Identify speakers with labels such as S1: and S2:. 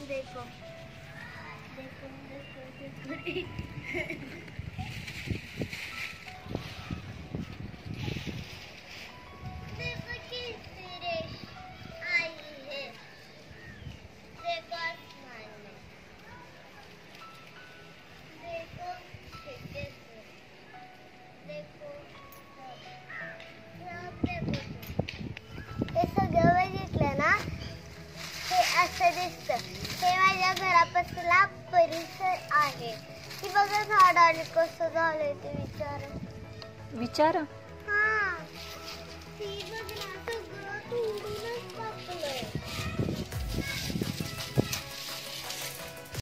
S1: देखो देखो देखो देखो कितनी रेस आई है। देखो आसमान में, देखो खिड़की से, देखो यहाँ देखो। हे सगळं बघितलं ना, हे असं दिसतं. हे माझ्या घरापासूनला परिसर आहे. ती बघा झाडाने कसं झालंय ते विचार.
S2: विचार
S1: हा ती बघ ना.